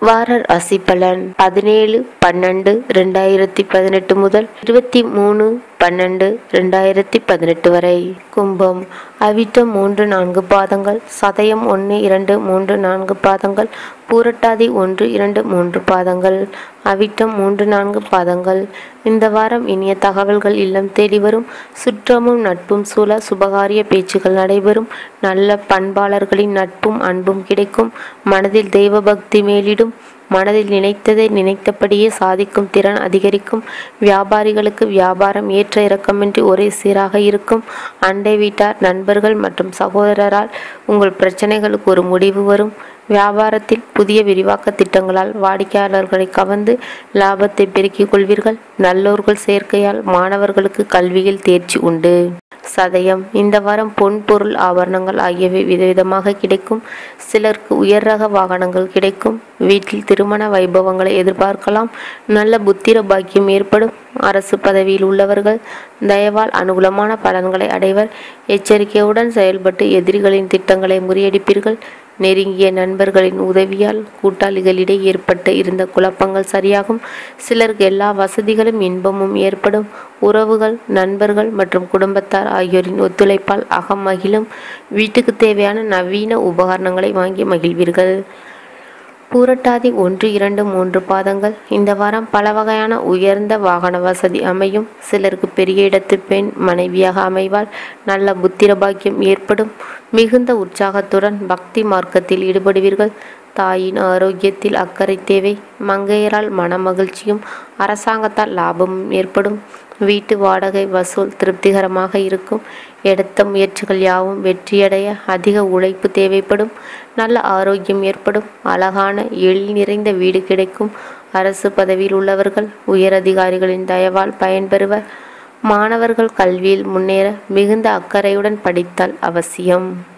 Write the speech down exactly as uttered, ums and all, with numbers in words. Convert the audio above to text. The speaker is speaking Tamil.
வார ராசி பலன் பதினேழு பன்னெண்டு ரெண்டாயிரத்தி பதினெட்டு முதல் இருபத்தி மூணு பன்னெண்டு ரெண்டாயிரத்தி பதினெட்டு வரை. கும்பம். அவிட்டம் மூன்று நான்கு பாதங்கள், சதயம் ஒன்று இரண்டு மூன்று நான்கு பாதங்கள், பூரட்டாதி ஒன்று இரண்டு மூன்று பாதங்கள், அவிட்டம் மூன்று நான்கு பாதங்கள். இந்த வாரம் இனிய தகவல்கள் இல்லம் தேடி வரும். சுற்றமும் நட்பும் சூழ சுபகாரிய பேச்சுகள் நடைபெறும். நல்ல பண்பாளர்களின் நட்பும் அன்பும் கிடைக்கும். மனதில் தெய்வ பக்தி மேலிடும். மனதில் நினைத்ததை நினைத்தபடியே சாதிக்கும் திறன் அதிகரிக்கும். வியாபாரிகளுக்கு வியாபாரம் ஏற்ற இறக்கமின்றி ஒரே சீராக இருக்கும். அண்டை வீட்டார், நண்பர்கள் மற்றும் சகோதரரால் உங்கள் பிரச்சனைகளுக்கு ஒரு முடிவு வரும். வியாபாரத்தில் புதிய விரிவாக்க திட்டங்களால் வாடிக்கையாளர்களை கவர்ந்து லாபத்தை பெருக்கிக் கொள்வீர்கள். நல்லோர்கள் சேர்க்கையால் மாணவர்களுக்கு கல்வியில் தேர்ச்சி உண்டு. சதயம். இந்த வாரம் பொன் பொருள் ஆபரணங்கள் ஆகியவை விதவிதமாக கிடைக்கும். சிலருக்கு உயர் ரக வாகனங்கள் கிடைக்கும். வீட்டில் திருமண வைபவங்களை எதிர்பார்க்கலாம். நல்ல புத்திர பாக்கியம் ஏற்படும். அரசு பதவியில் உள்ளவர்கள் தயவால் அனுகூலமான பலன்களை அடைவர். எச்சரிக்கையுடன் செயல்பட்டு எதிரிகளின் திட்டங்களை முறியடிப்பீர்கள். நெருங்கிய நண்பர்களின் உதவியால் கூட்டாளிகளிடையே ஏற்பட்டு இருந்த குழப்பங்கள் சரியாகும். சிலருக்கு எல்லா வசதிகளும் இன்பமும் ஏற்படும். உறவுகள், நண்பர்கள் மற்றும் குடும்பத்தார் ஆகியோரின் ஒத்துழைப்பால் அகம் மகிழும். வீட்டுக்கு தேவையான நவீன உபகரணங்களை வாங்கி மகிழ்வீர்கள். பூரட்டாதி ஒன்று இரண்டு மூன்று பாதங்கள். இந்த வாரம் பல வகையான உயர்ந்த வாகன வசதி அமையும். சிலருக்கு பெரிய இடத்து பெண் மனைவியாக அமைவால் நல்ல புத்திர பாக்கியம் ஏற்படும். மிகுந்த உற்சாகத்துடன் பக்தி மார்க்கத்தில் ஈடுபடுவீர்கள். தாயின் ஆரோக்கியத்தில் அக்கறை தேவை. மங்கையரால் மன மகிழ்ச்சியும் அரசாங்கத்தால் லாபமும் ஏற்படும். வீட்டு வாடகை வசூல் திருப்திகரமாக இருக்கும். எடுத்த முயற்சிகள் யாவும் வெற்றியடைய அதிக உழைப்பு தேவைப்படும். நல்ல ஆரோக்கியம் ஏற்படும். அழகான எழில் நிறைந்த வீடு கிடைக்கும். அரசு பதவியில் உள்ளவர்கள் உயர் அதிகாரிகளின் தயவால் பயன்பெறுவர். மாணவர்கள் கல்வியில் முன்னேற மிகுந்த அக்கறையுடன் படித்தால் அவசியம்.